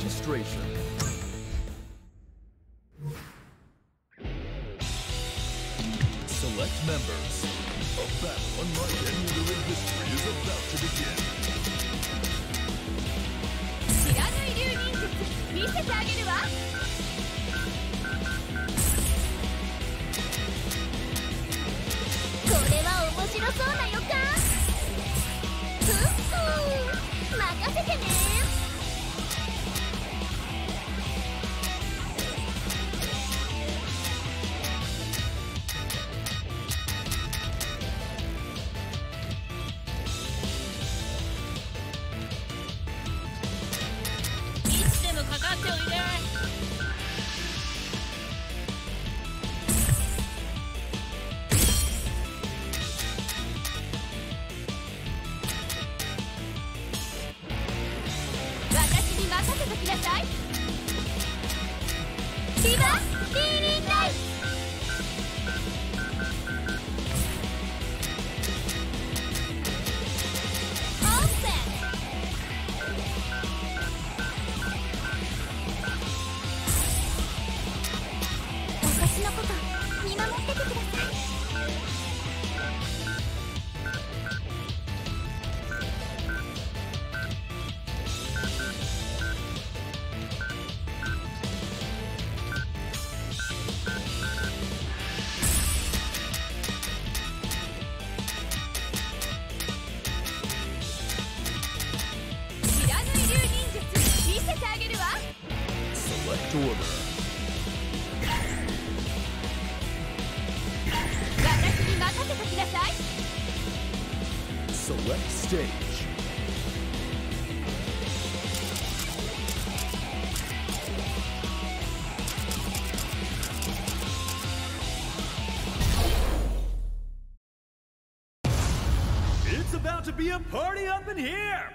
registration. Select members. A battle unlike any other in history is about to begin. 知らぬ流忍術見せてあげるわ。これは面白そうな予感。任せてね。いつでもかかっておいで。私に任せてください。リバリーリンライオープン。私のこと見守っててください。知らぬ流忍術見せてあげるわ。 Select order. 私に任せてください。 Select stage. It's about to be a party up in here!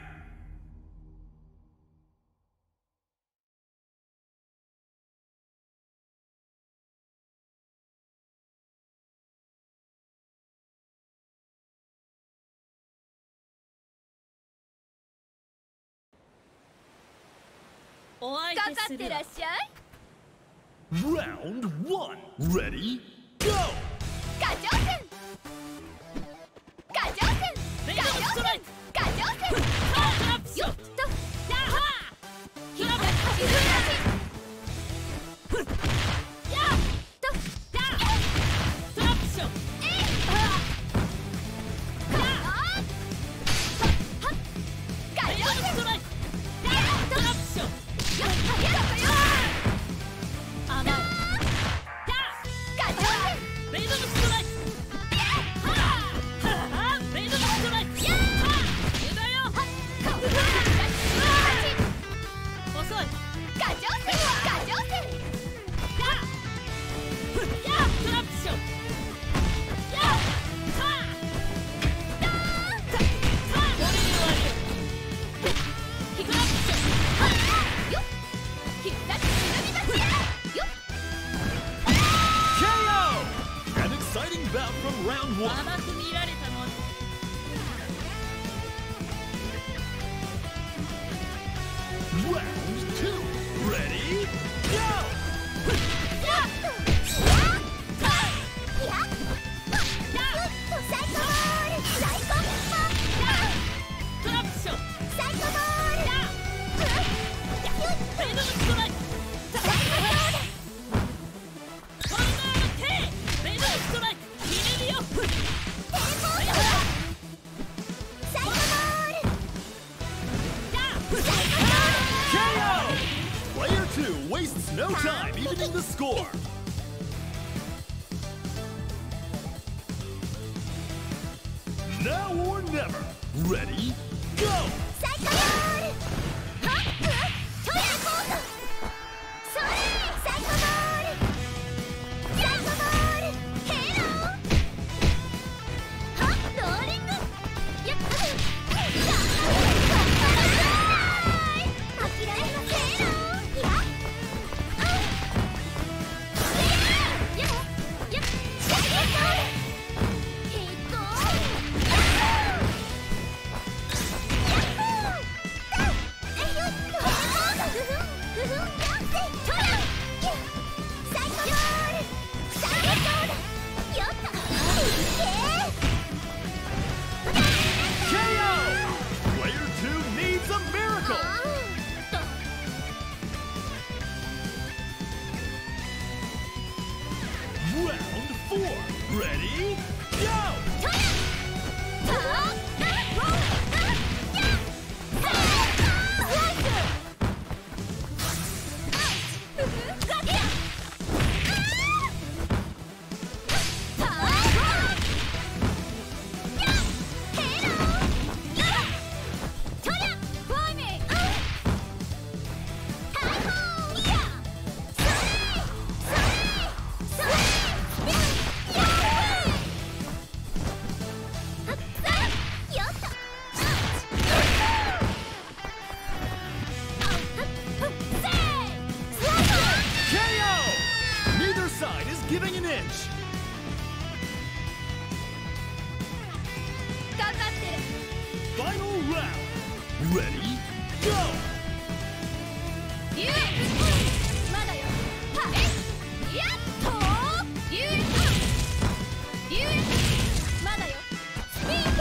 Round 1. Ready? Go! 過剰戦過剰戦過剰戦過剰戦よっとやっはひらが走るやっとやっトラップションえいはっはっ過剰戦トラップションよっやったよあま過剰戦レイドのストライクレイドのストライクやーだよ遅い過剰戦過剰戦やートラップションやー俺に言われるトラップションよっ必殺忍び勝ちよっ KO! An exciting bout from round 1. 甘く見られたもの Round 2. Ready? Go! トラップションレイドのストライクトルネード K レイドのストライクひねりよKO! Player 2 wastes no time evening the score. Now or never. Ready? Go! こ Ready? Go! まだよ。やっとまだよ。スピード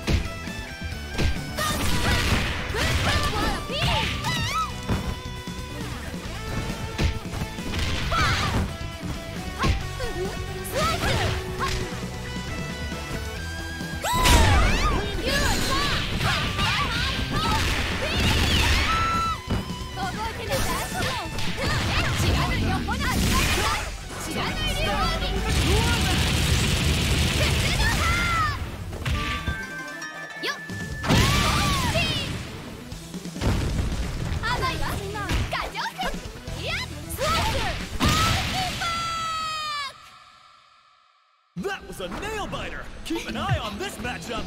That was a nail biter! Keep an eye on this matchup!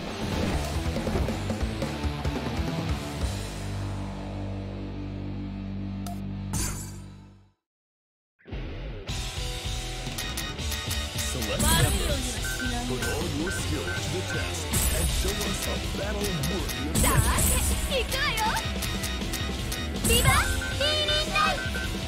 Select members. Put all your skill to the test and show us a battle worthy of さ death. あ、いくわよ。ビバビーリンナイ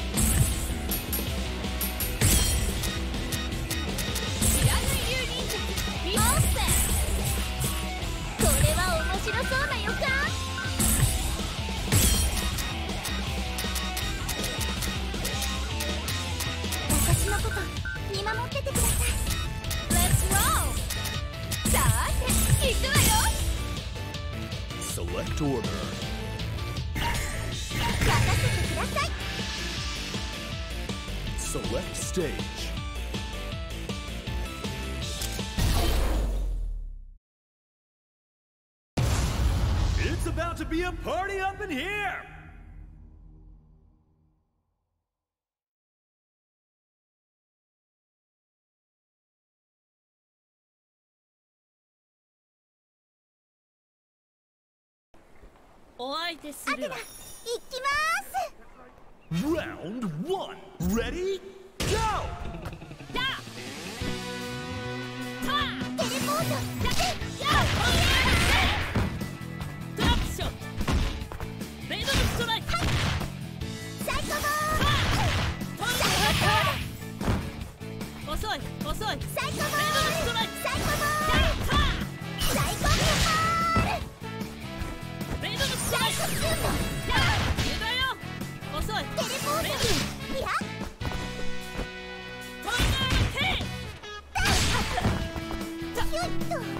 知らぬ流忍術ビオーセこれは面白そうな予感。私のこと見守っててください。Let's roll! さて、いくわよ。 Select order. 任せてください。 Select stage. It's about to be a party up in here! Round 1. Ready? Go! テレポートだけトラップショットレイドのストライクサイコボール遅い遅いサイコボールレイドのストライクサイコボールサイコボールレイドのストライク油断よ遅いテレポートいやトライナーの手ひょっとこれで終わりよ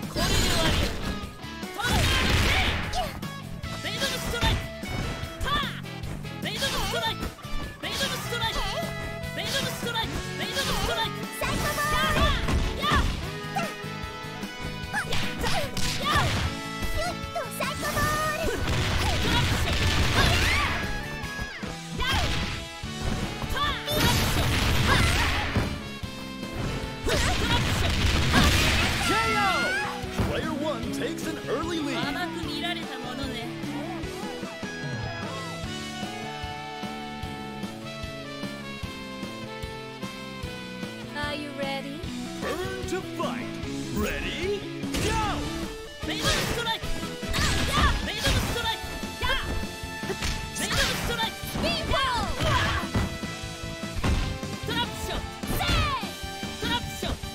トライナーの手レイドのストライクパーレイドのストライクレイドのストライクレイドのストライクレイドのストライクサイコボールやっひょっとサイコボールトラップショット Player 1 takes an early lead. 甘く見られたものね。Are you ready? Turn to fight. Ready? Go! レイドのストライク。レイドのストライク。レイドのストライク。ビンボー。トラップショット。トラップショット。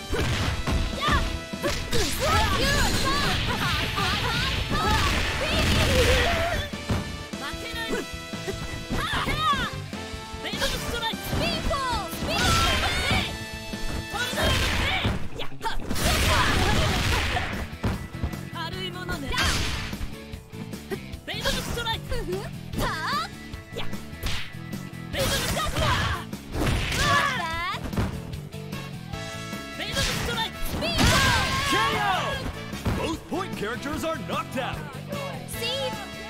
Both point characters are knocked out. See?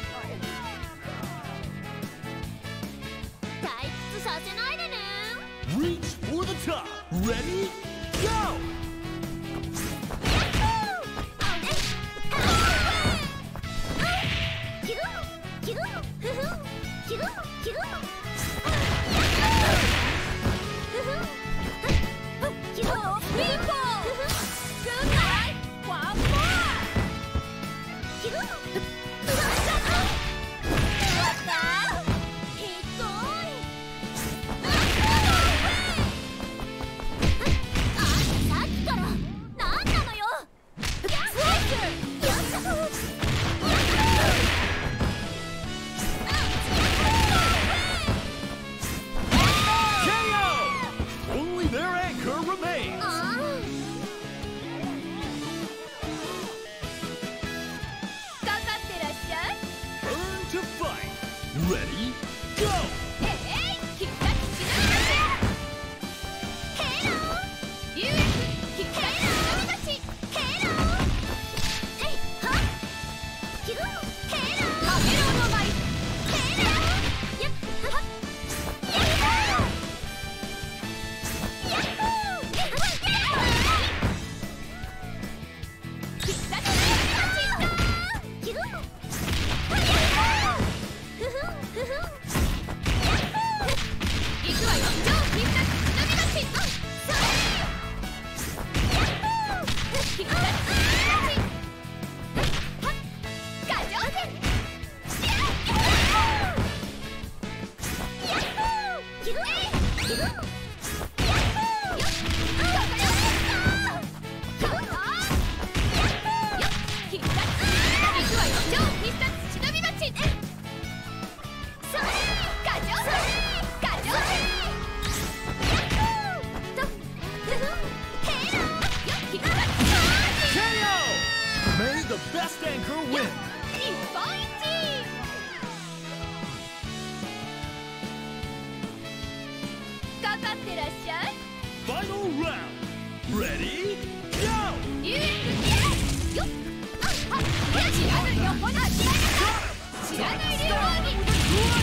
退屈させないでね。 Reach for the top. Ready? Go! Ready? Go! 必殺しのぎヘロー UF 必殺しのぎ出しヘローはキューヘローヘローの舞ヘローやっはっやっほーやっほー必殺しのぎ出しキューやっほーふふんふふん行くわよ超必殺しのぎ出しそれやっほー必殺しのぎ出しはっ過剰戦やっほーやっほーキューキューやっほーよっ過剰戦かわやっほーよっ必殺行くわよ超必殺しのぎ出しそれ過剰戦過剰戦やっほーとふふんヘローよっ必殺 KO! May the best anchor win! 日本一かかってらっしゃい Final round! Ready? Go! よっあっ知らぬ横に知らない両方に靴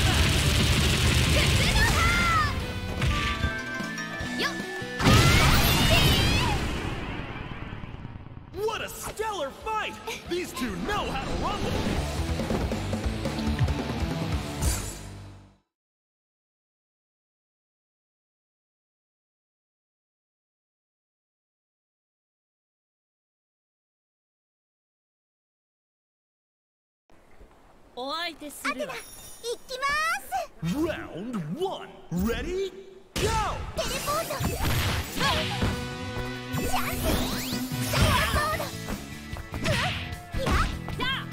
の葉よっ What a stellar fight! These two know how to rumble! Round 1! Ready? Go! テレポートチャンスサイコボードやっじゃあ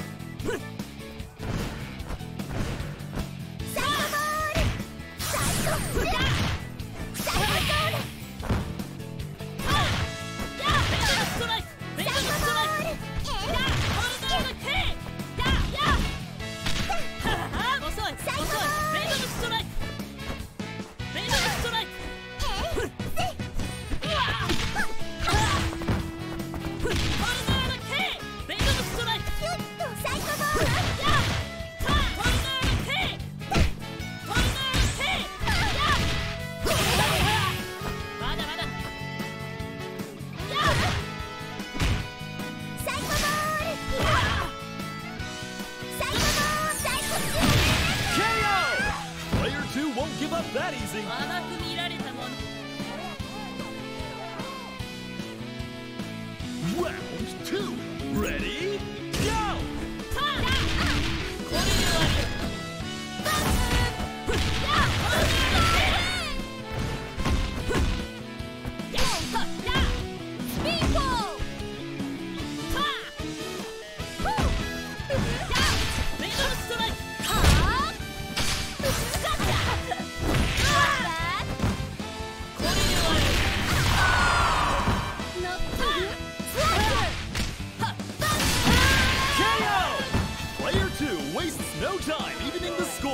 サイコボールサイコじゃあサイコボールじゃあベトナストライクベトナストライクじゃあホルダーの K じゃあやっ遅い遅いベトナストライクベトナストライク Won't give up that easy. 甘く見られたもの Round 2. Ready? Go! これで終わりスピンボーメドルストライク Wastes no time evening the score.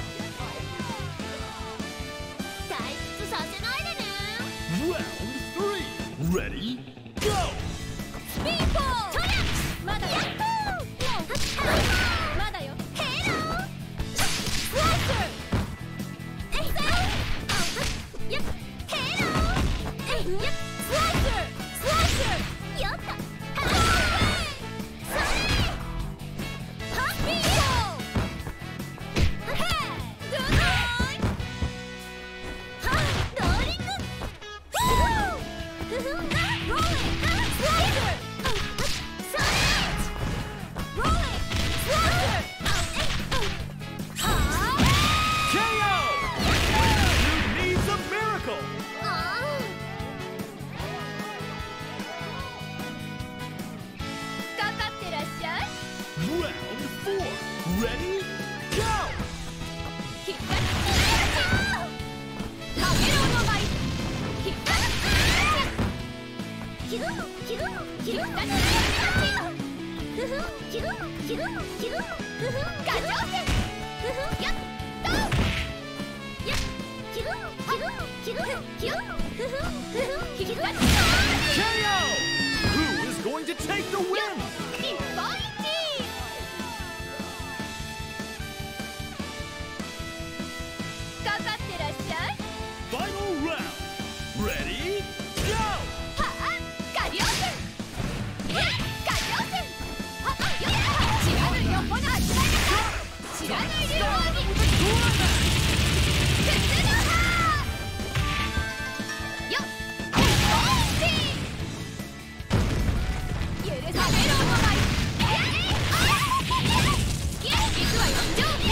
退出させないでね Round 3. Ready? Go! スピンボートラまだよまだよヘロースライスえいやっヘローやっスライススライスやった Ready? Go! 必殺かげろうの舞必殺キューキューキュー必殺ふふんキューキューキューふふん過剰戦ふふんやっ Who is going to take the win? 日本一。かかってらっしゃい。 Final round. Ready? Go! はあ、ガリオス。ガリオス。はあ、よっ。知らぬ横の味わい方。知らぬ流王に。靴の葉。よっ。日本一。許されろお前。行くわよ。上下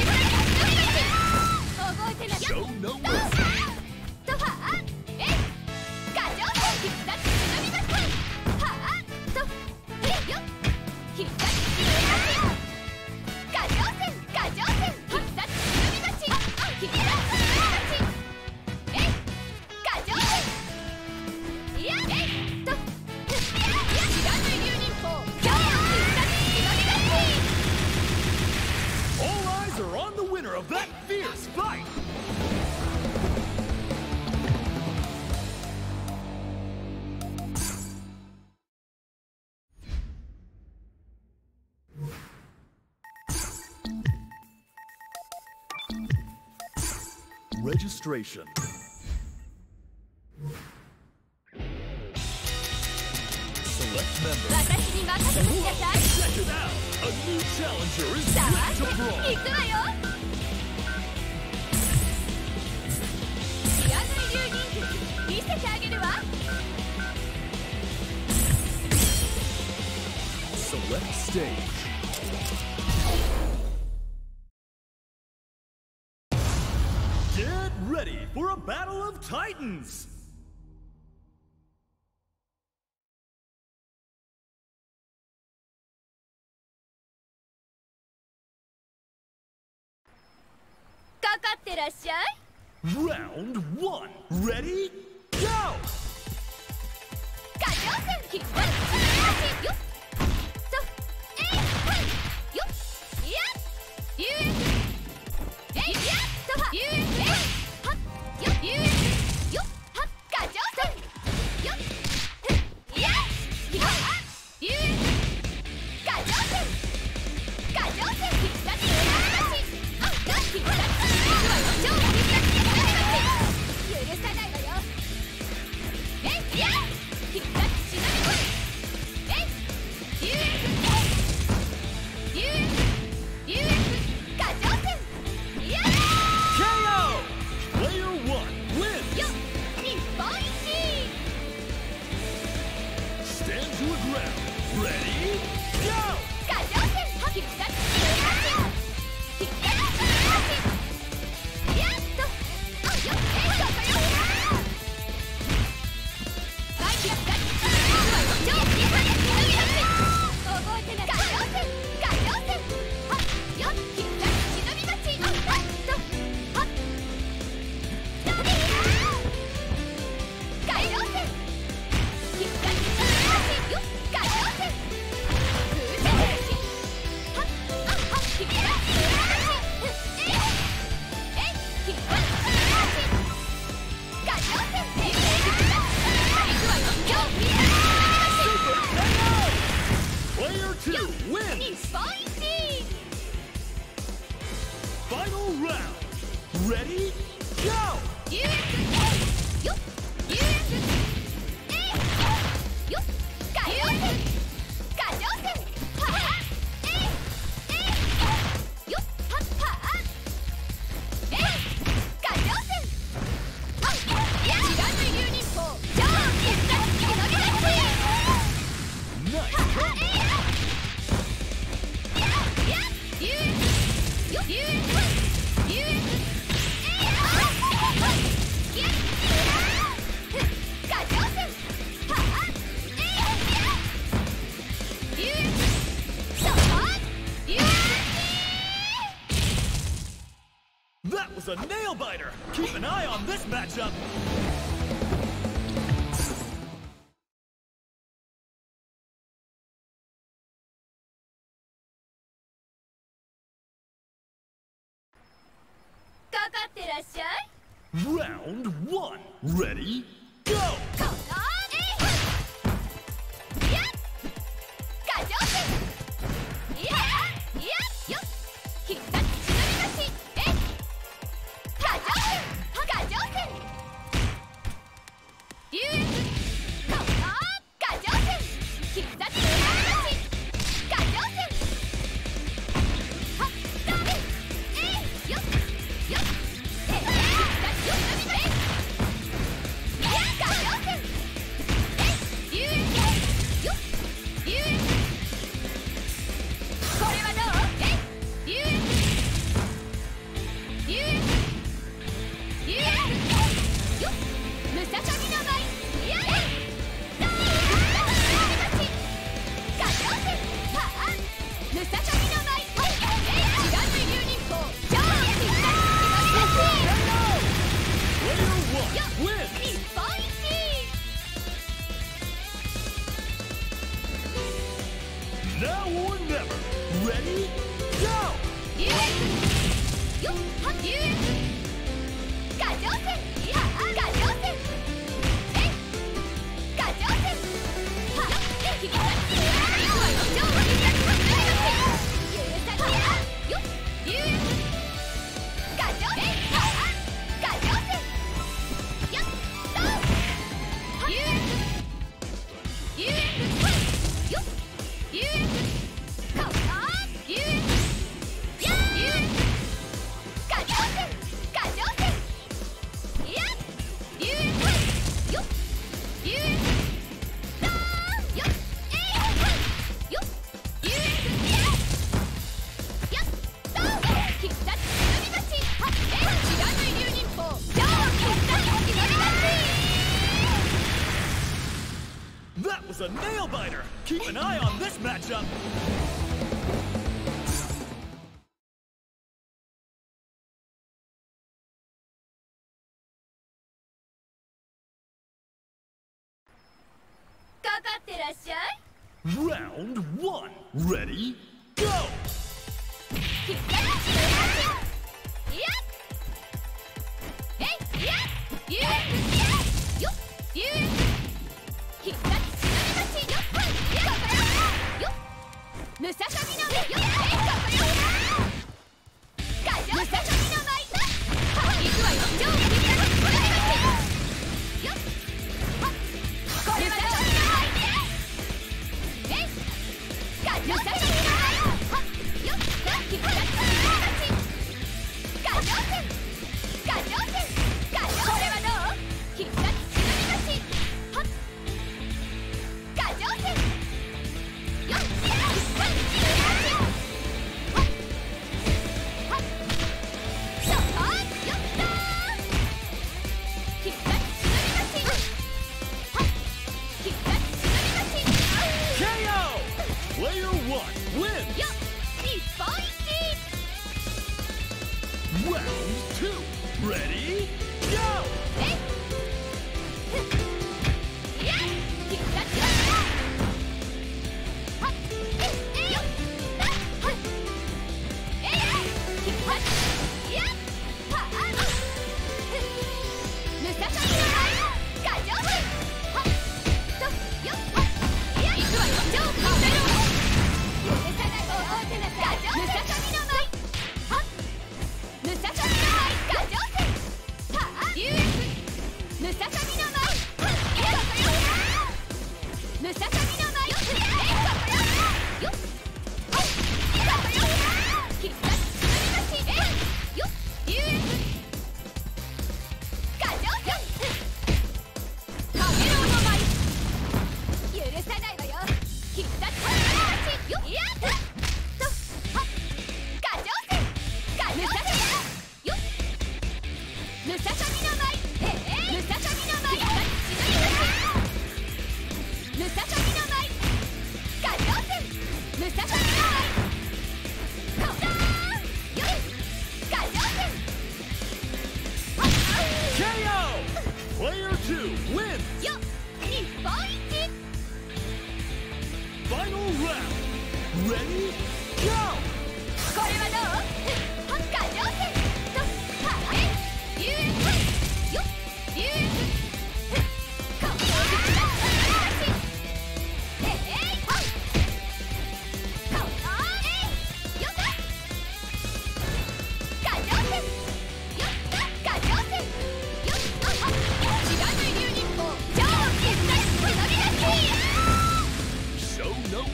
覚えてなきゃ。 Show no と mercy. はあ、えい。ガチョウ戦必殺忍びます。はあ、と、えいよ。必殺忍びます。ガチョウ戦、ガチョウ戦必殺忍びます。必殺忍びます。えい。ガチョウ戦。いや、えい。と、いや、知らぬ流忍法。今日は必殺忍びます。 All eyes are on the winner of that fierce fight. Registration. Select member. 私に任せてください。 Check it out. A new challenger is さあ、 ready to 行 brawl. くわよ。知らぬ流忍術見せてあげるわ。 Select stage. Get ready for a battle of titans. らっしゃい。 Round 1. Ready? Go! ガチョウ戦必殺よっとえいはいよっいや遊園えいやっとは遊園えいはっよっ遊園よっはっガチョウ戦よっいやはっ遊園ガチョウ戦ガチョウ戦必殺あっ必殺行くわよ超必殺許さないわよえいや必殺しなみこいえい UF ガチョウ戦いや KO! Player 1 wins! よ日本一 Stand your ground. Ready? Go! ガチョウ戦必殺必殺やっとあよっえいそこよはい必殺超必殺覚えてなガチョウ戦ガチョウ戦はっよっ必殺忍び待ちあっとはっどうでガチョウ戦必殺よっガチョウ戦風船はっあっはっ必殺えい必殺ガチョウ戦必殺行くわよ超必殺 Player 2 日 wins! 本一 Final round. Ready? Go! UF よっ UF えいよっガチョウ戦ガチョウ戦はっえいよっはっはっえいガチョウ戦はっいや知らぬ流忍法超必殺忍び出し Nice はっ combo! えいいや UF よっ UF はい UF えいはいいやガチョウ戦はっえい UF そこ UF That was a nail biter! Keep an eye on this matchup! かかってらっしゃい Round 1. Ready? Go! Now or never. Ready? Go! That was a nail-biter! Keep an eye on this matchup! Round 1. Ready? Go! Player 1 wins! Round 2. Ready? Go!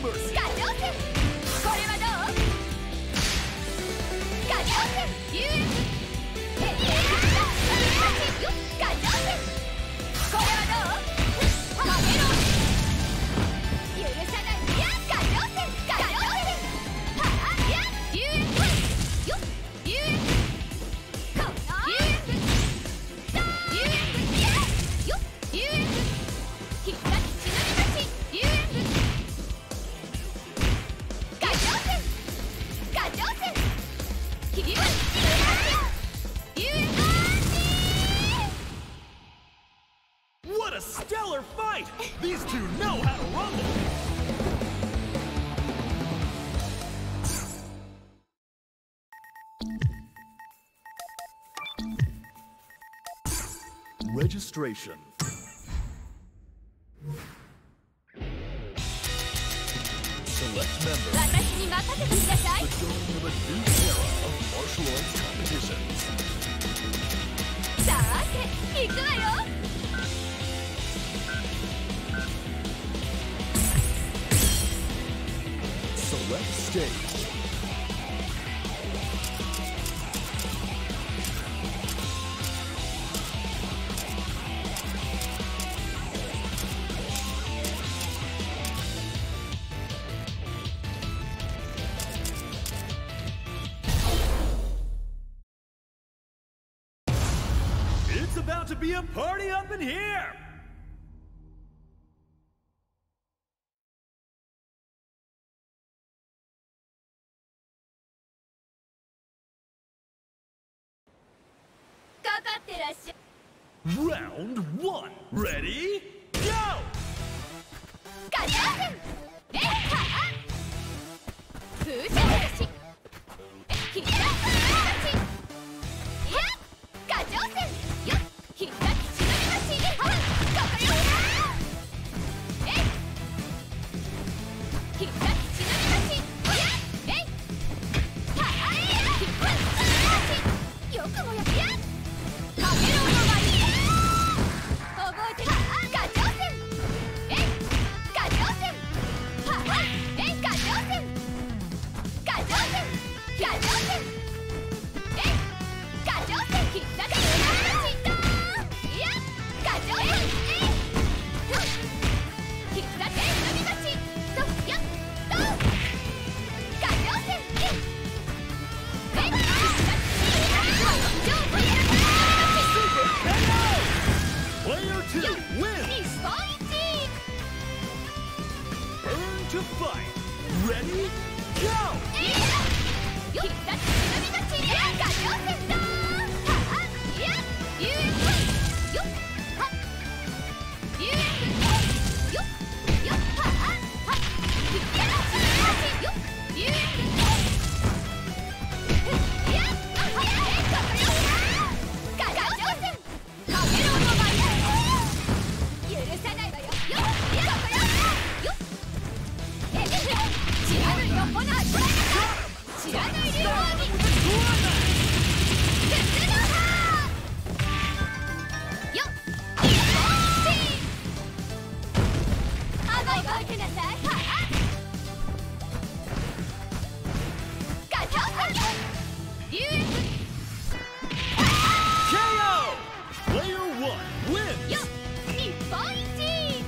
mercy. 過剰戦。これはどう？過剰戦。遊園地。過剰戦。これはどう？かけろ。許さない。いや、過剰戦。過剰戦。はあ、いや、遊園地。よっ、遊園地。この遊園地。遊園地。いや、よっ、遊園地。必殺忍び待ち。遊園地。過剰戦。過剰戦。ひび割り。遊園地。 What a stellar fight! These two know how to rumble. Registration. Select member. 私に任せてください。 The dawning of a new era of martial arts competitions. さて、行くわよ。 Select stage. It's about to be a party up in here! Round 1. Ready? Go! ガチャンえっはあ風車落としひたすいやガチャンよっひたす忍び待ちはっここよえいひたす忍び待ちやえいはあいやひたす忍び待ちよくもやっやかけろのがいい覚えてるガチャンえいガチャンはあえいガチャンガチャンガチャンえいガチャンひったくいやガチャンえいひったく忍び待ちとやっとガチャンえいひったく Player 2 wins! 日本一 Burn to fight! Ready? Go! よっだって忍び待ちやガチャンセンターはあいや遊園地よっはっ遊園地よっよっはあはっいやよっ遊園地いやあはやえここよガチャンセンかけろの前許さないわよよっいやここよよっえ知らぬ横の足知らない両方に鉄の歯よっ日本一覚えてなさいはあガチャン遊園地 KO! Player 1 wins! よっ日本一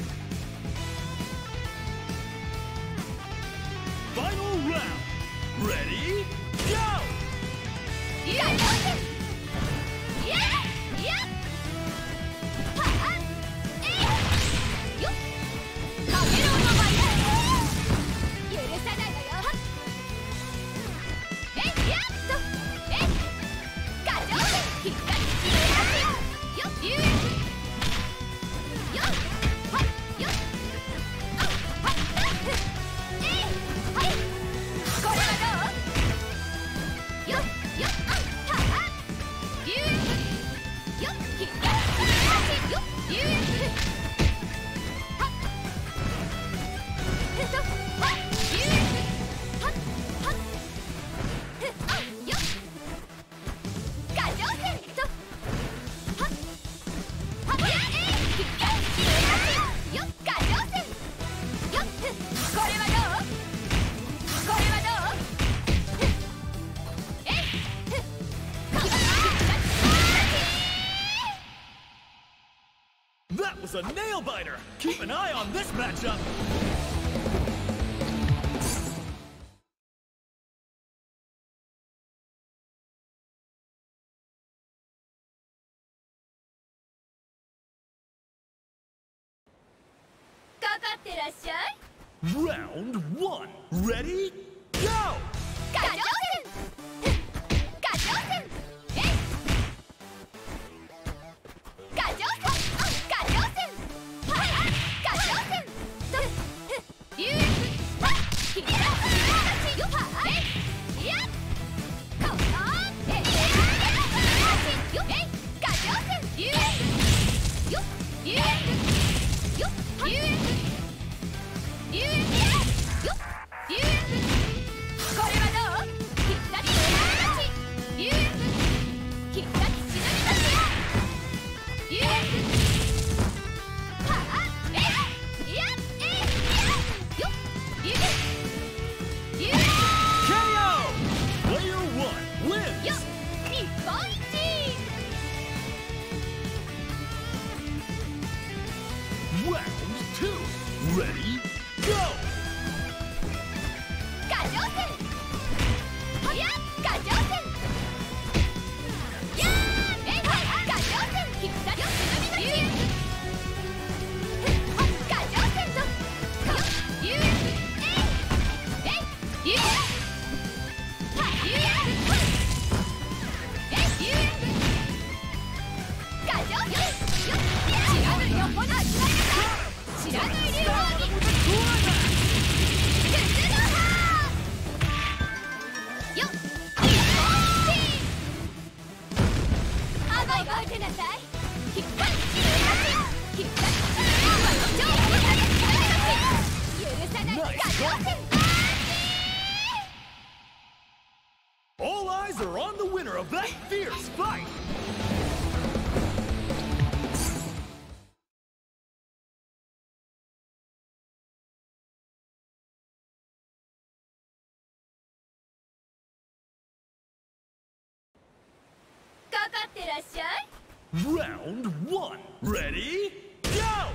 Final round! Ready? Go! ガチャンいやいやはあえいよっかけろの前許さないわよはっえいやっとえいガチャンひったくよっ遊園地よっはっよっあっはっえいはいこれはどうよっよっあっはあ遊園地よっひったくよっ遊園地はっはっ遊園地はっはっあよっガチャンセンとはっはっやえいひったくよっガチャンセンよっこれは a nail biter. Keep an eye on this matchup. Round 1. Ready? Go! Ready? Go! All eyes are on the winner of that fierce fight! Round 1. Ready? Go!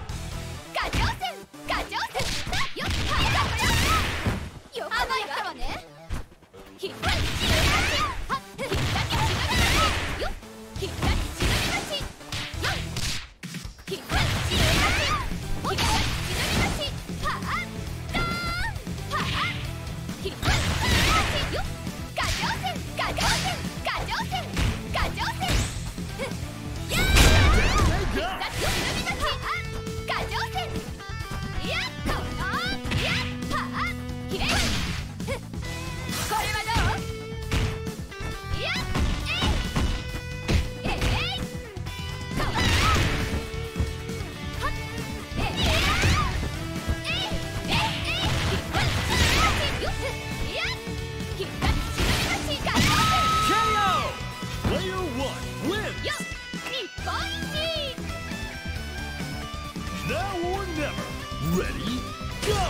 Now or never. Ready? Go!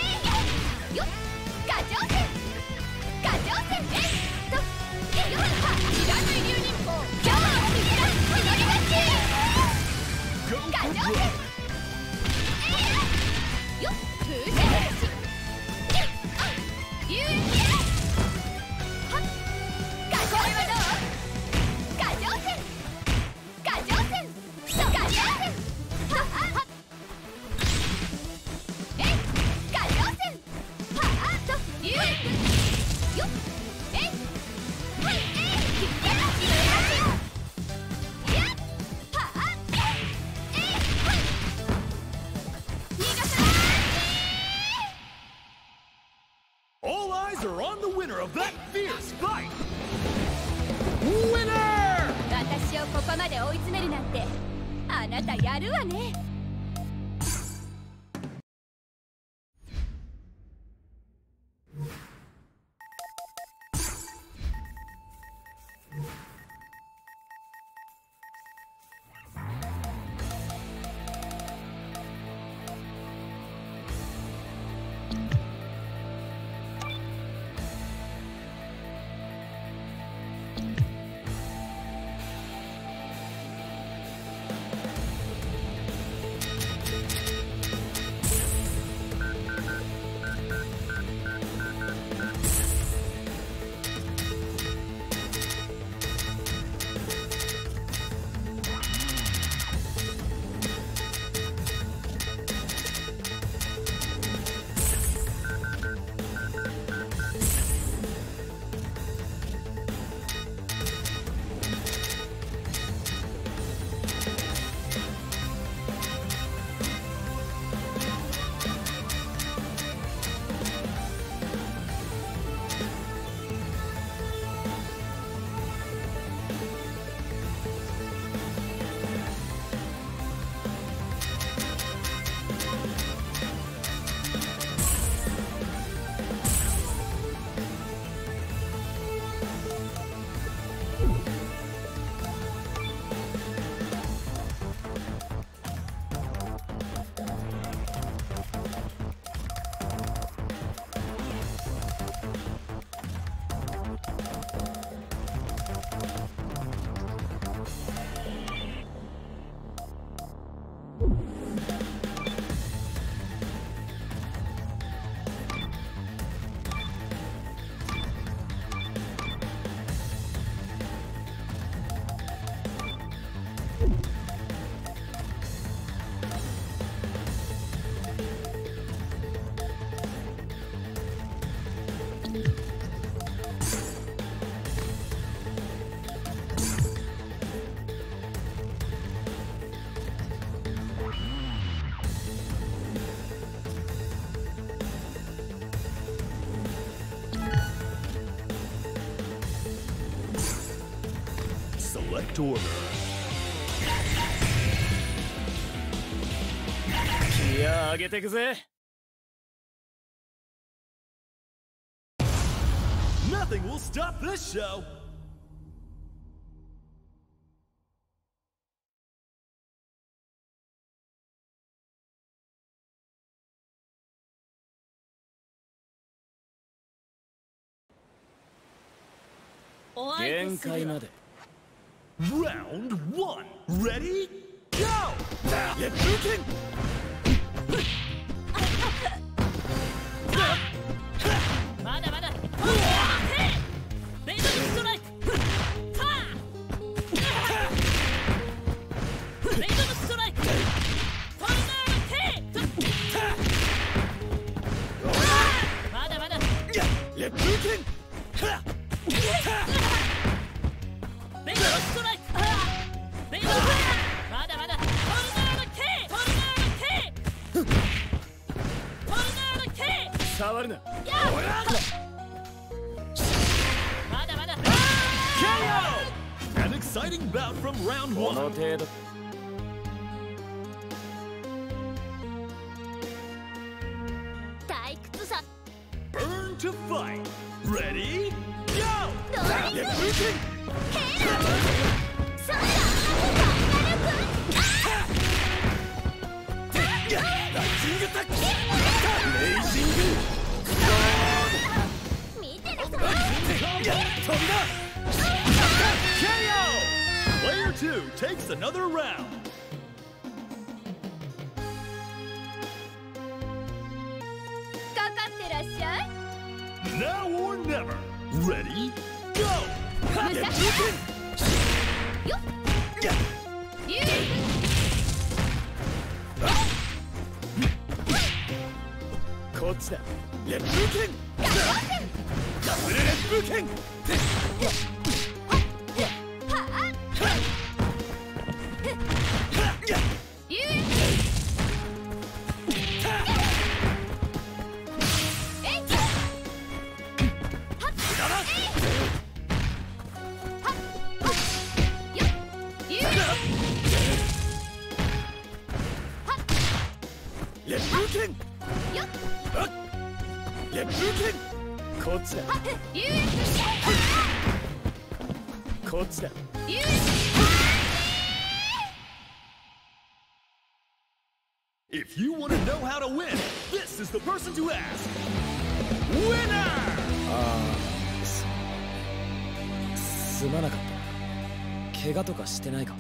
Go for broke! All eyes are on the winner of that fierce fight! Winner! 私をここまで追い詰めるなんてあなたやるわね。 Select order. いや上げてくぜ。 Nothing will stop this show. Game 開まで。 Round 1. Ready? Go! Get moving! まだまだ。ベイドストライク。ベイドストライク。ファイナルテイク。まだまだ。 Get moving! ベイドストライク。ベイドストライク。まだまだ。ファイナルテイク。ファイナルテイク。ファイナルテイク。 触るな。 まだまだ。 KO! An exciting bout from round この 1. 程度。 退屈さ。 Burn to fight. Ready? Go! Doind! Get moving! そんなライジングタック！レイジング！ 見てなさい。 飛んだ！ KO! Player 2 takes another round. かかってらっしゃい。 Now or never. Ready? Go! Get moving! よっ。 Yeah. ゆう。 こっちだ。 Get moving! Double it moving! はあ。ゆう。えい。はっ。えい。はっ。よっ。ゆう。はっ。 Get moving! よっ。 Get moving! こっちだ。 はっ。ゆう。 こっちだ。 ゆう。 If you want to know how to win, this is the person to ask. Winner! すまなかった。怪我とかしてないか。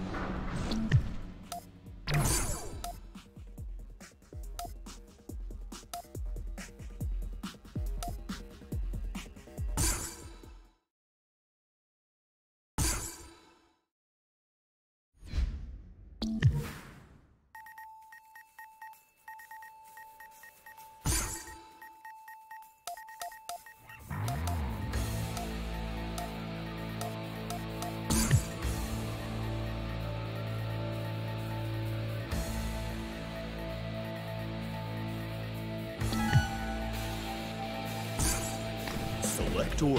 Select order.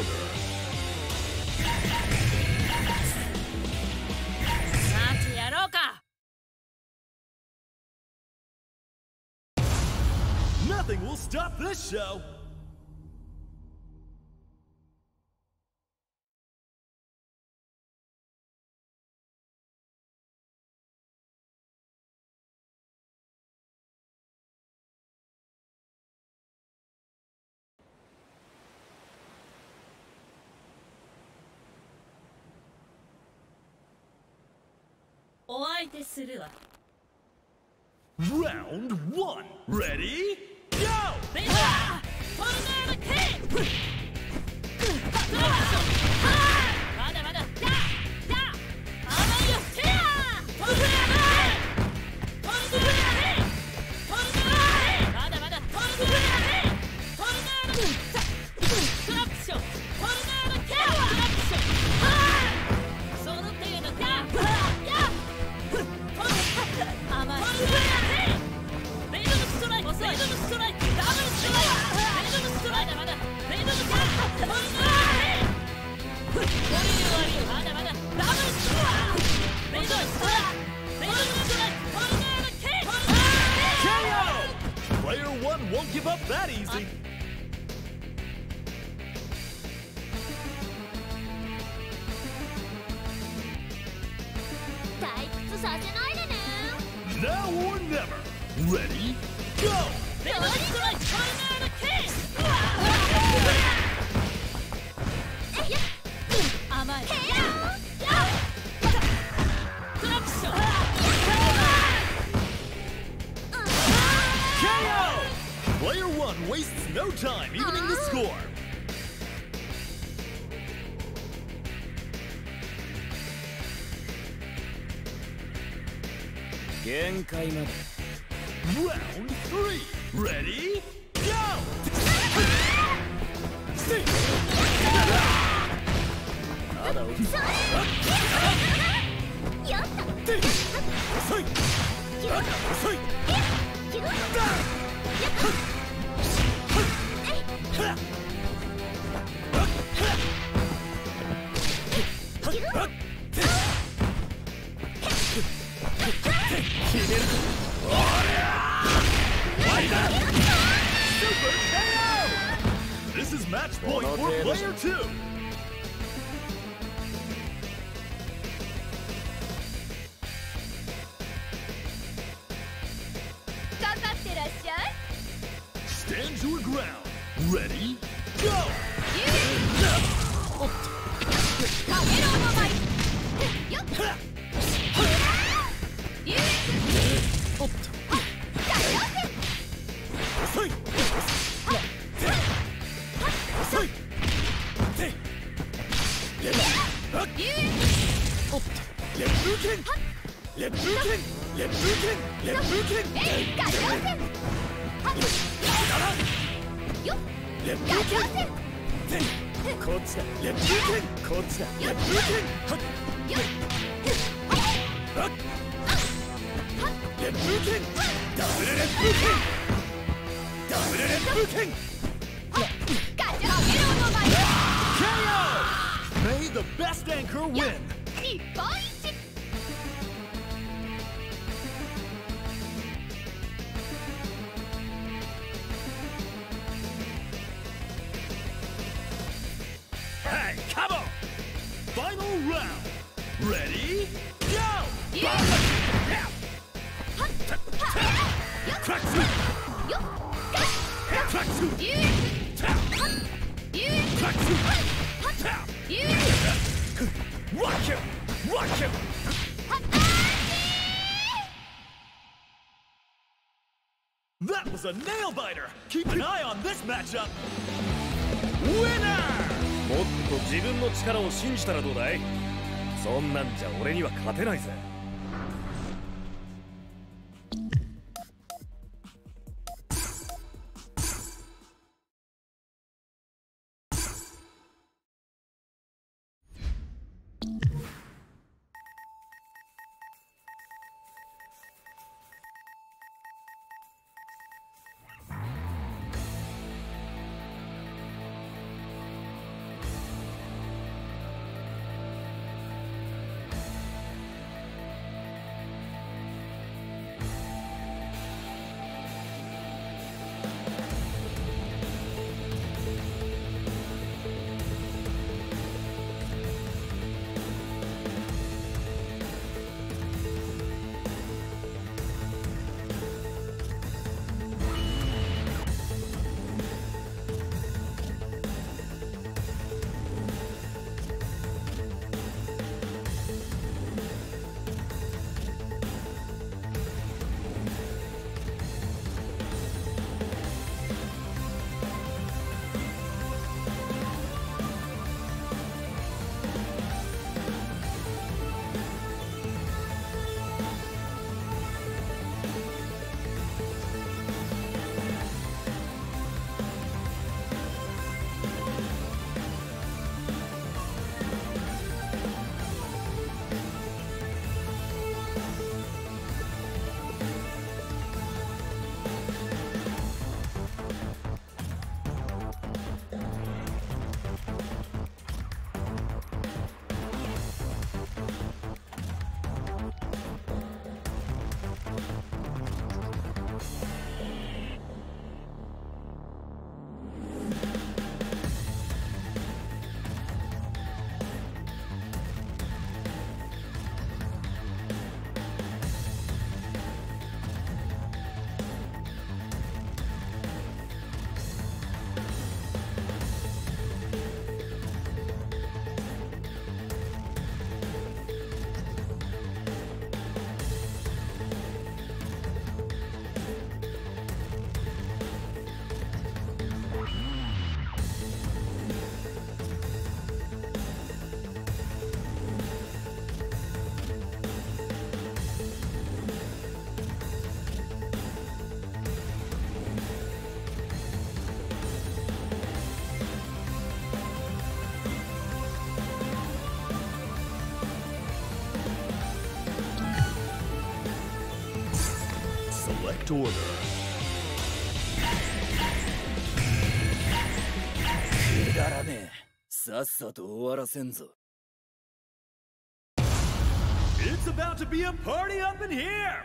マーチやろうか。 Nothing will stop this show. お相手するわ。 Round 1. Ready? Go! ベイド。ファイナルテイク。まだまだ。甘いよ。テア。ファイナルテイク。ファイナルテイク。ファイナルテイク。まだまだ。ファイナルテイク。ファイナルテイク。トラクション。ファイナルテイク。トラクション。その程度か。甘い。ベイドのストライク。ベイドのストライク。ダブルストライク。ベイドのストライク。まだまだ。ベイドのスまだまだダブルスコア。レイドストライク、レイドストライク、トルネードキック。 KO! Player 1 won't give up that easy. 退屈させないでね。 Now or never. Ready? Go! レイドストライク、トルネードキック。甘い。トラクション。 KO! Player 1 wastes no time evening the score. 限界まで。 Round 3. Ready? Go! まだ落ちよっと。 遅い！遅い！ 切る。 Super KO! This is match point for player 2. かかってらっしゃい。 Stand your ground. Ready? Go! かげろうの舞。よっ。 おっと。 遅い！遅い！ おっと。 烈風剣！烈風剣！烈風剣！烈風剣！烈風剣！ こっちだ。 烈風剣！ こっちだ。 烈風剣！烈風剣！ダブル烈風剣！ダブル烈風剣！ KO! May the best anchor win! 日本一。 Hey, come on! Final round! Ready? Go! Crack two! Crack two! Crack two! Rock him! Rock him! That was a nail biter! Keep an eye on this matchup! Winner! もっと自分の力を信じたらどうだい？そんなんじゃ俺には勝てないぜ。 perfect order. くだらねえ。さっさと終わらせんぞ。 It's about to be a party up in here!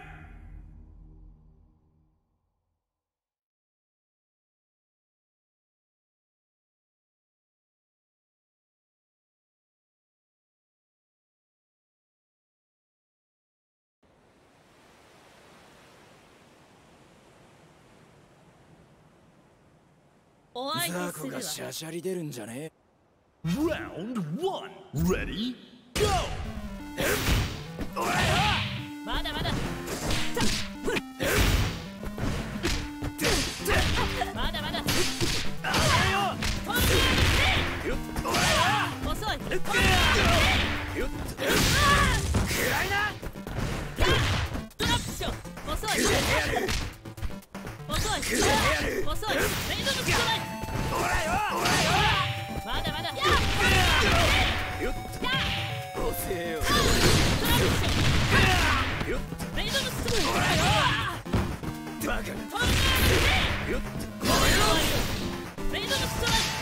ザコがシャシャリ出るんじゃねえ。 Round 1. Ready? Go! まだまだまだまだ遅いトラップしよう遅い遅い遅いメイドのストライクまだまだ遅えよ。 トラップしようメイドのストライクバカな。 メイドのストライク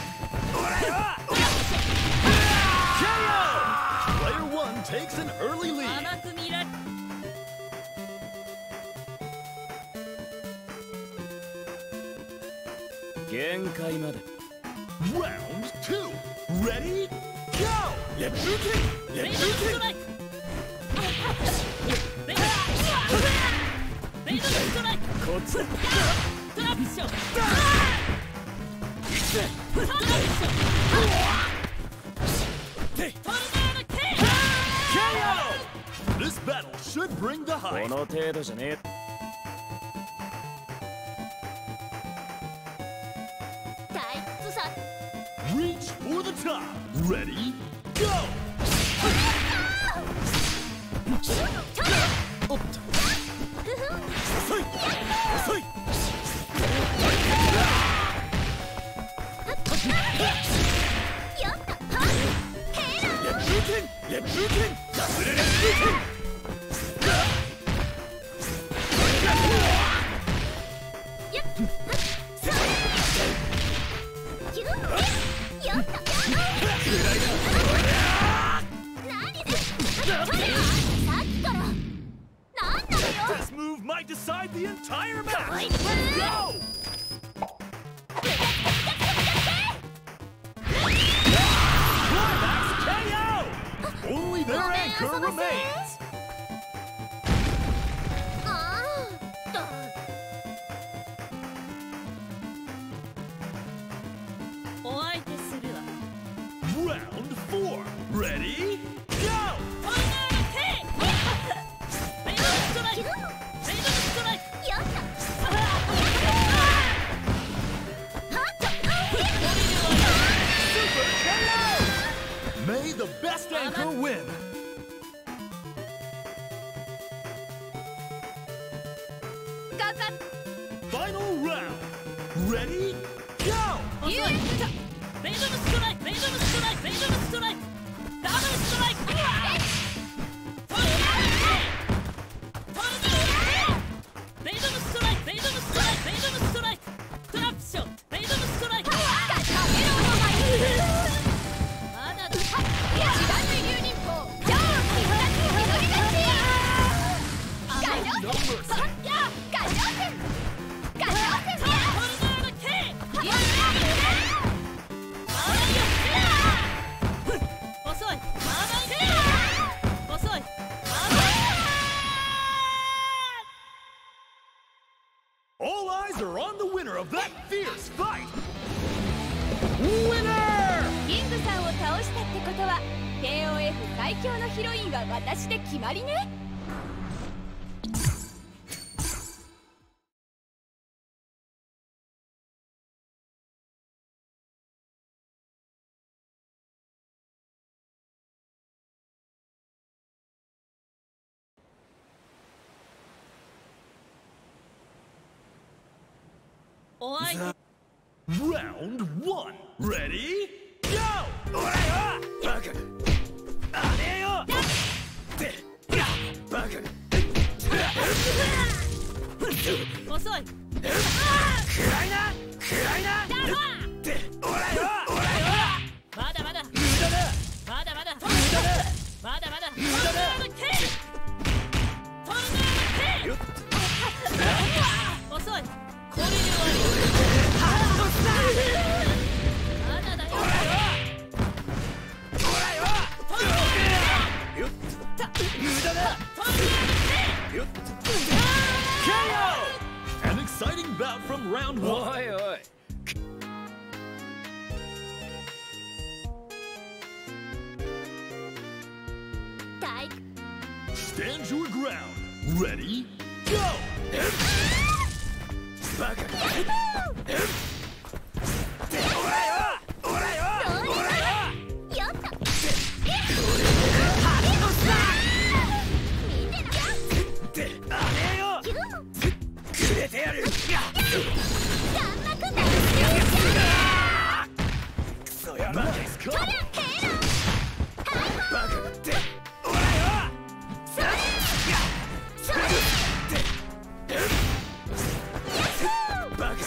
Player 1 takes an early lead. 甘く見られ限界まで。 Round 2. Ready? Go! Let's do it! メイ Let's ドの do スト it! ライクメイドのストライクこっちだ。 トラップしようトラップしようトルネードケイ KO! This battle should bring the こ hype. の程度じゃねえ。 タイプさ Reach for the top. Ready? Go! おっと。遅い。遅い。 This move might decide the entire match. Go! Climax KO! Only their anchor remains. お相手するわ Round 4. Ready? Go! トルネードケイメイドのストライクメイドのストライク May the best anchor win. Final round. Ready? Go! 遅いメイドのストライクメイドのストライクメイドのストライクダブルストライクトルネードケイトルネードメイドのストライクメイドのストライクメイドのストライクトラップショットメイドのストライクまだだ No mercy. 遅い遅い All eyes are on the winner of that fierce fight. Winner! キングさんを倒したってことは KOF 最強のヒロインは私で決まりね。 お相手 Round 1. Ready? Go! バカな。あれよ。で、バカな。 遅遅い。 暗いなってオラよまだまだ無駄だまだまだ無駄だまだまだ無駄だよっ遅い。これで終わり。まだだよ。 よっ無駄だよっ KO! An exciting bout from round お one. いおい。 大 Stand your ground. Ready? Go! バカよっと。 くれてやるクソ野郎 Nice cut. バカってオラよバカ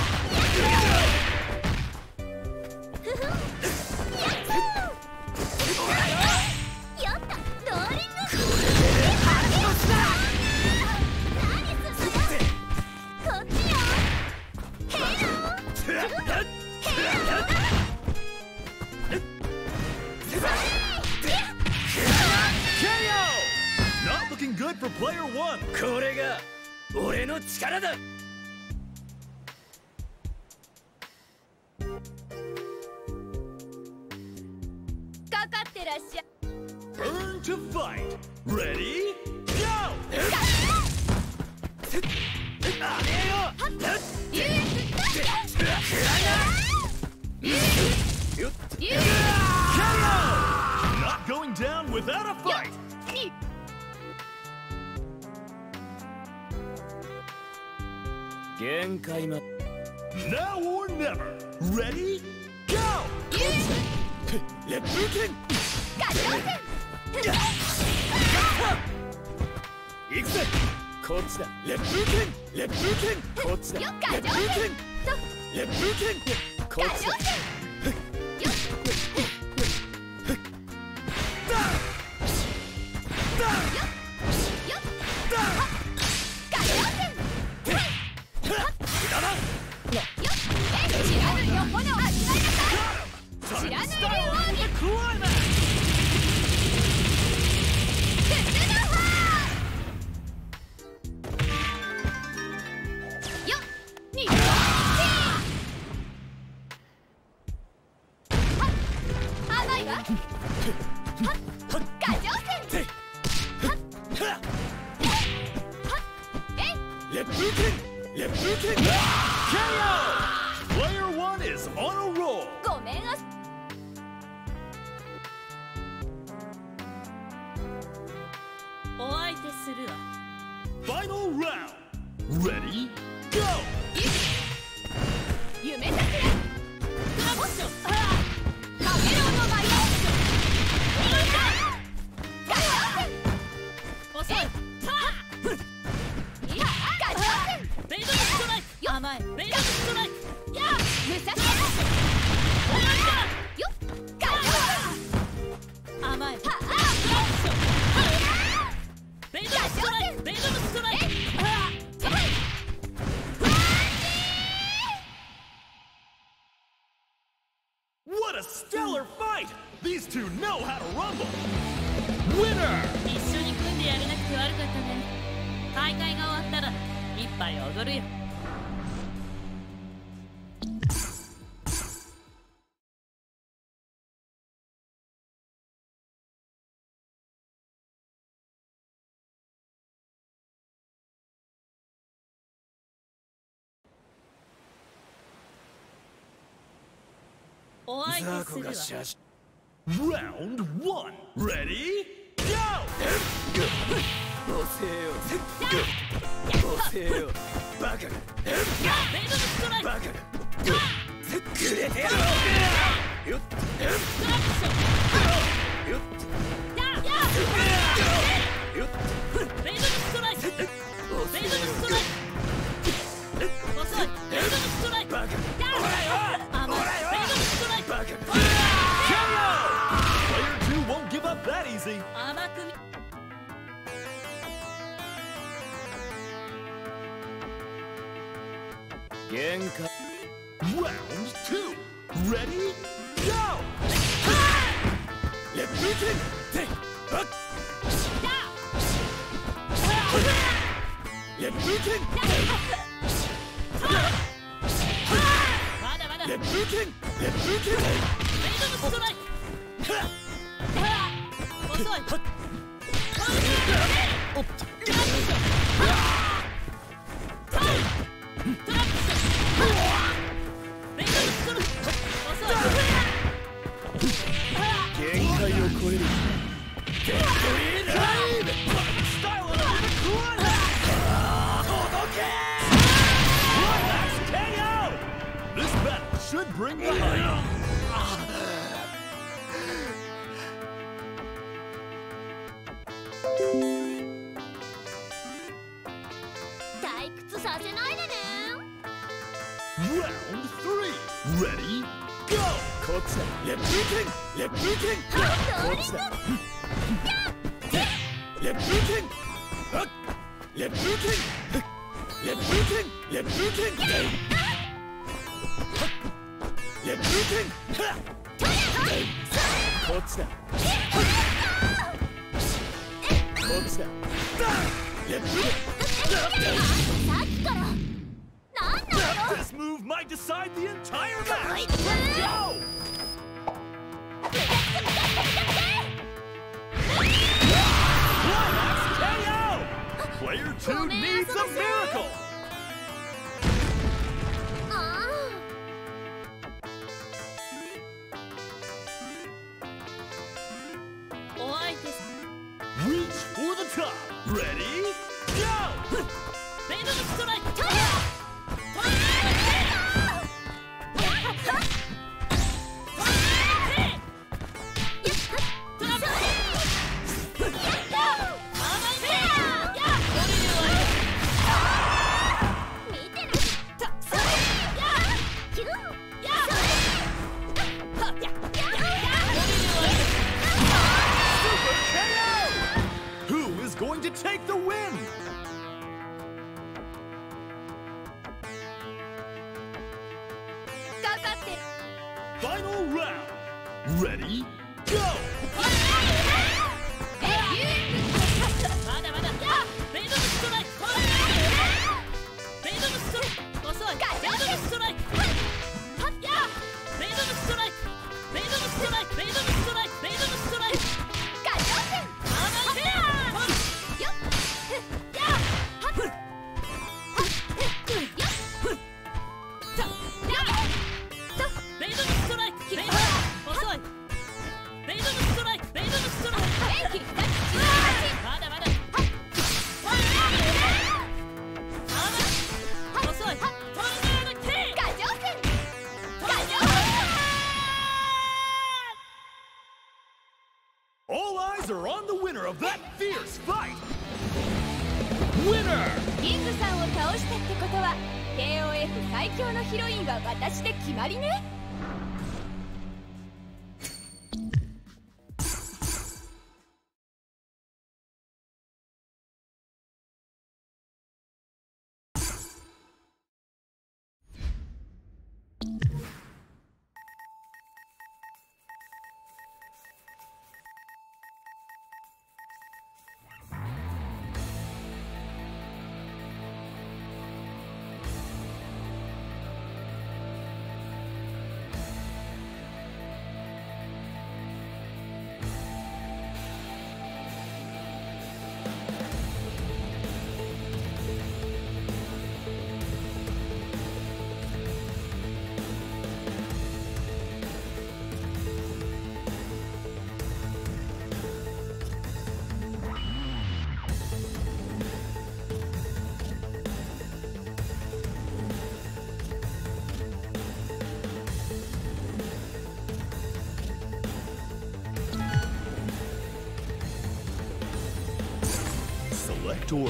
Not looking good for player one. これが俺の力だかかってらっしゃい。 Turn to fight. Ready? Go! よっ Not going down without a fight. 限界ま。 Now or never. Ready? Go! レップ剣行くぜこっちだ。 レップ剣レップ剣こっちだ。 よっかレップ剣レップ剣こっちだ。 レップ剣レップ剣 KO! Player one is on a roll. ごめんあお相手するわ。 Final round. Ready? Go! 夢桜クラッション。 カメロの舞遅い。ベイドのストライク。甘い。ベイドのストライク。 ムサキよっ甘い。クラッション。ベイドのストライク。ベイドのストライク。 What a stellar fight! These two know how to rumble. Winner! 一緒に組んでやれなくて悪かったね。大会が終わったら一杯踊るよ。お相ザ手するわ。 コがしゃし Round one. Ready? Go! 遅えよ遅えよバカがベイドのストライク。 バカがくれてやろうよっクラッション。 よっよっベイドのストライク。ベイドのストライク。 easy. 甘く見限界 Round 2. Ready? Go! Let me take. Let me take. まだまだ Let me take. Let me take. メイドのストライク遅いおっとトラップメイドのストライク遅い限界を超える Style of the corner. Climax KO. This battle should bring the hype. 退屈させないでね Round 3. Ready? Go! こっちだ Let me take. Let me take. こっちだ Let me take. Let me take. Let me take. Let me take. Let me take. こっちだこっちだ Let me take. さっきからなんなの This move might decide the entire match. Go! Climax KO. Player 2 needs a miracle. お相手さ Reach for the top. Ready? Go! メイドのストライクトラ Who is going to take the win? かかってる Final round. Ready? Go! まだまだメイドのストライクメイドのストライク遅いメイドのストライクメイドのストライクメイドのストライクメイドのストライクメイドのストライクガチョンセン甘いねよっやはっよっメイドのストライクメイド遅いメイドのストライクメイドのストライク元気だまだまだ遅いトライナーのキーガチョンセンガチョン All eyes are on the winner of that fierce fight. Winner! キングさんを倒したってことは KOF 最強のヒロインは私で決まりね Select order.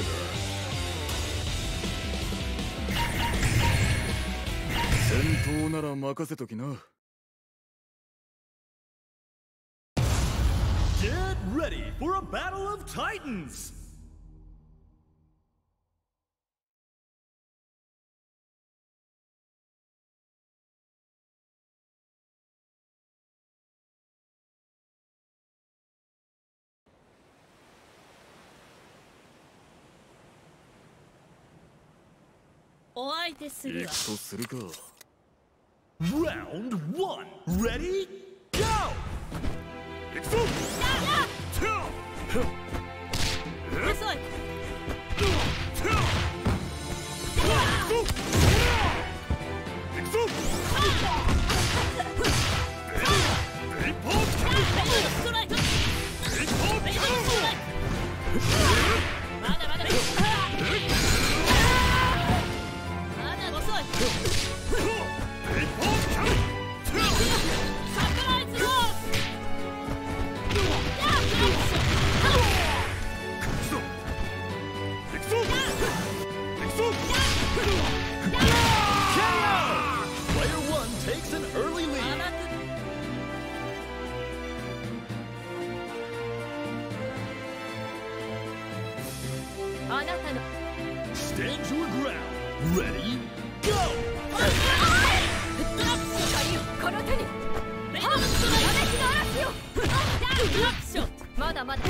戦闘なら任せときな。 Get ready for a battle of titans! Round 1, ready, go! Stand your ground. Ready, go! まだまだ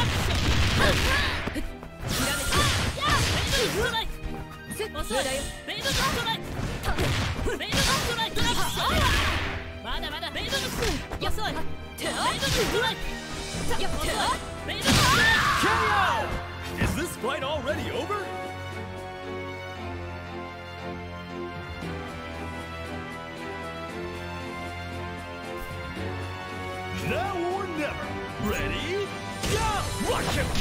Is this fight already over? Now or never. Ready, go! Watch him!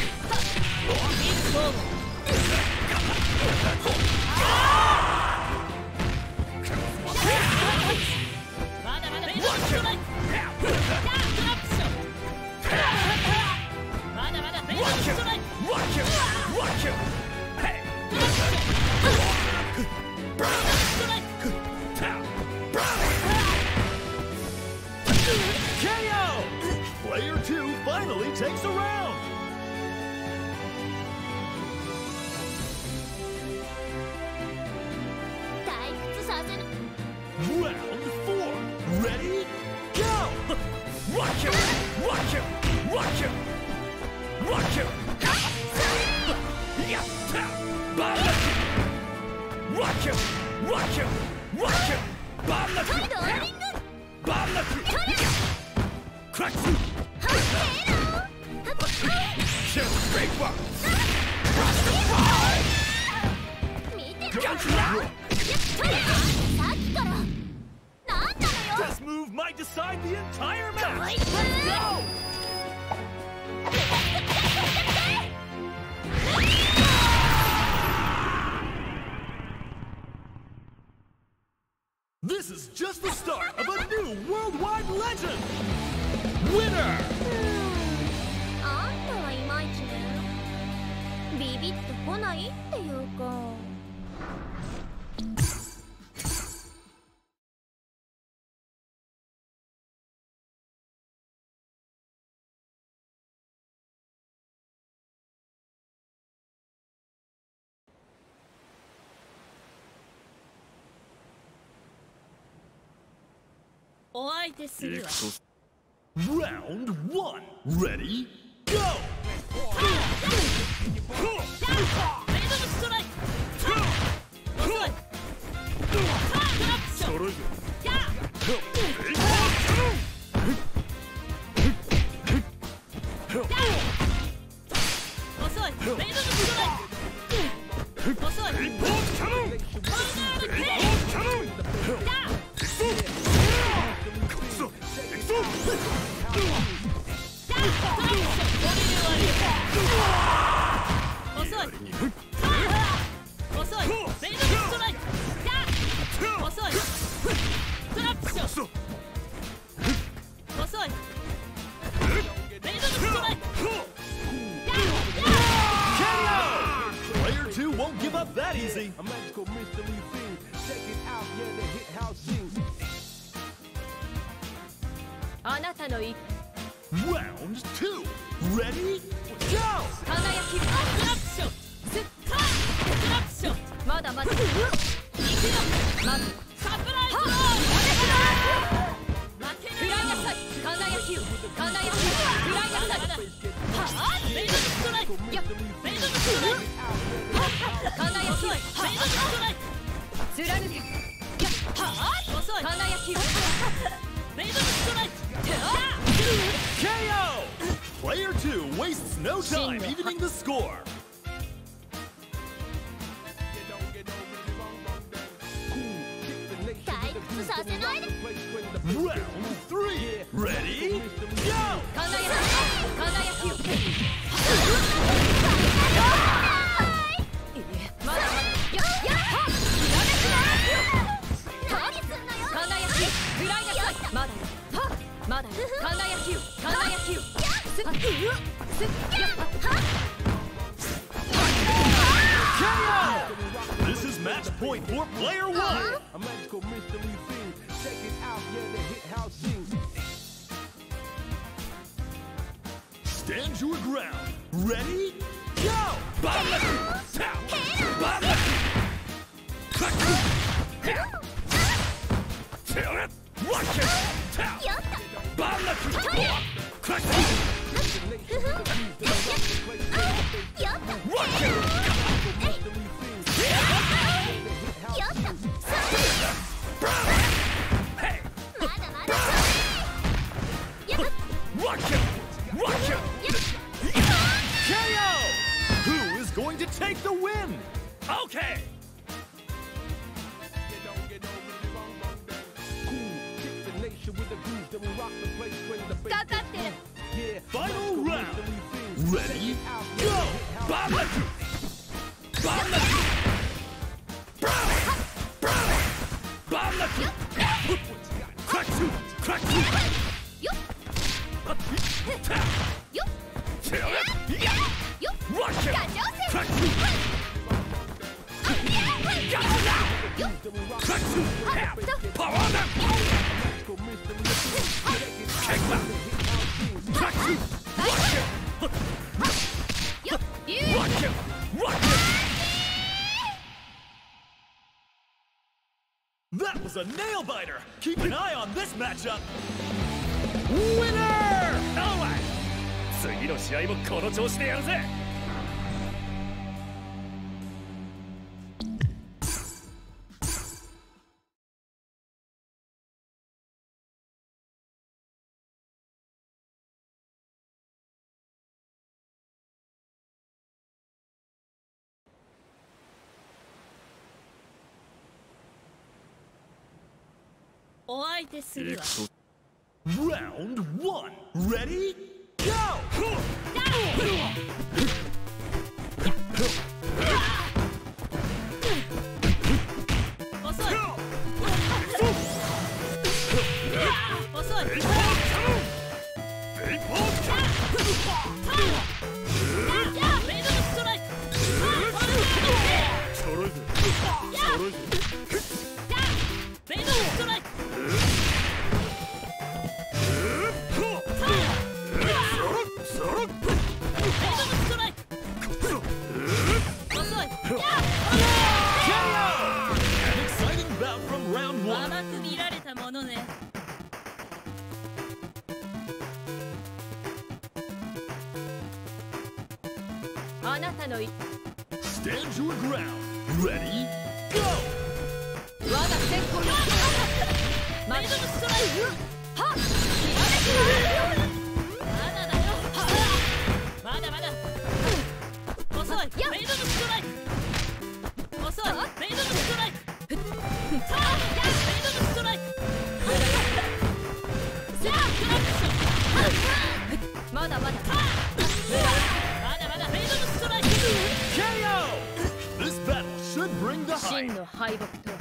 Watch him! Watch him! Hey! KO! Player 2 finally takes a round! Round 4, ready, go! Watch him! Watch him! Watch him! Watch him! Watch him! Watch him! Watch him! Crack! Great one! This move might decide the entire match! Let's go! This is just the start of a new worldwide legend! Winner! あんたはいまいちね。ビビってこないっていうか。 お相手するわ。 Round 1, ready, go! Player 2 won't give up that easy. A magical mystery thing. Check it out, yeah, the hit house sings. あなたの一 Round 2, Ready? Go! 輝きクラッションスッカークラッションまだまだ行くよまずサプライズロー負け食らいなさい輝きを輝きを食らいなさいはあメイドストライクやっメイドストライク輝きをメイドストライク貫けやっはあ遅い輝きをメイドストライク KO! Player 2 wastes no time evening the score. 退屈させないで Round 3. Ready? Go! 輝きをまだまだやっ何すんのよ輝きを食らいなさいまだよまだよ輝きを輝きをすっやっ KO! This is match point for player 1. A magical mystery thing. Check it out, yeah, the hit house scene. Stand your ground. Ready? Go! Bamlaku! Tao! Bamlaku! Kaku! Tail it! Watch it! Tao! Bamlaku! Kaku! Watch it! Hey! Watch it! Watch it! KO! Who is going to take the win? Okay! かかってる Final round. Ready? Go! Bamlaku! Bamlaku! Bamlaku! Crack-two! Crack-two! Tail it! Watch it! Crack-two! Got it now! Crack-two! Power them! Kick back! Crack-two! Watch it! Watch it! Watch it! That was a nail-biter! Keep an eye on this matchup! Winner! Alright! 次の試合もこの調子でやるぜ。 お相手するわ Round 1. Ready? Go! 遅い遅いメイドストライクちょろいぜ。ちょろいぜ。 メイドストライク甘く見られたものねあなたの Stand your ground. Ready? Go! 我が先行よメイドストライクはっまだだよまだまだ遅いメイドストライク遅いメイドストライクメイドストライクさあクラッションまだまだまだまだメイドストライク KO! This battle should bring the 真 hype. の敗北とは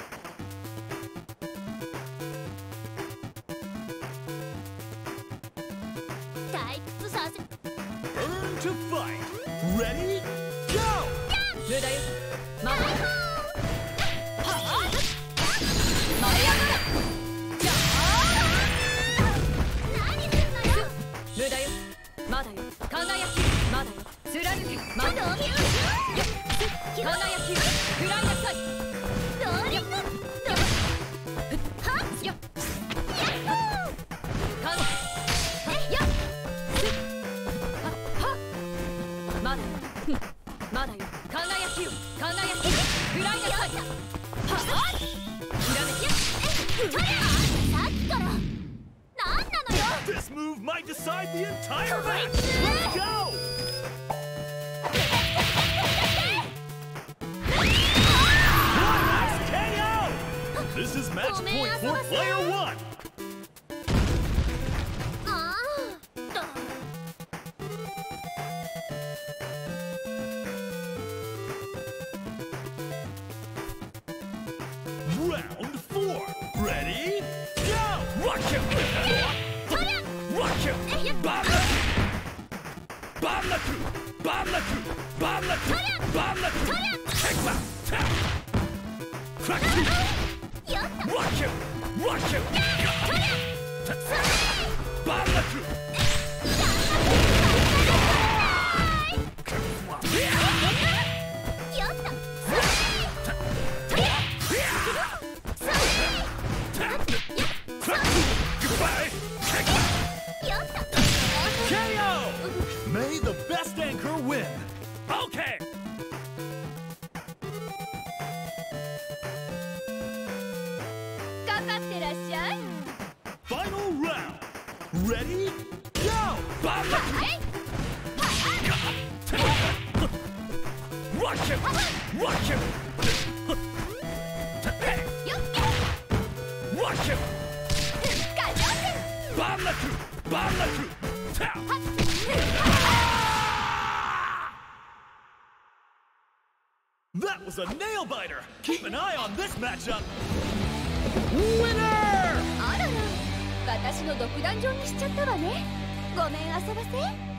退屈させ Burn to fight. Ready? Go! 無駄よまだよ無駄よまだよ輝輝きまだよ貫けまだよ輝き食らいなさいドリングはっよまだよまだよ輝きよ輝き食らいなさいはっひらめきさっきからなんなのよ This move might decide the entire match! Let's go! Nice KO! This is match point for player one! Round four. Ready? Go! Rock him! Rock him! Bomb the coup! Bomb the coup! Bomb the coup! Bomb the coup! Take him out! Tap! Crack you! Rock him! Rock him! Bomb the coup! Goodbye! KO! May the best anchor win! Okay! かかってらっしゃい Final round! Ready? Go! Bomb the Rock him! Rock him! Rock him! Bomb the coup! Bomb the coup! Tap! That was a nail biter! Keep an eye on this matchup! Winner! あらら私の独壇場にしちゃったわねごめん遊ばせ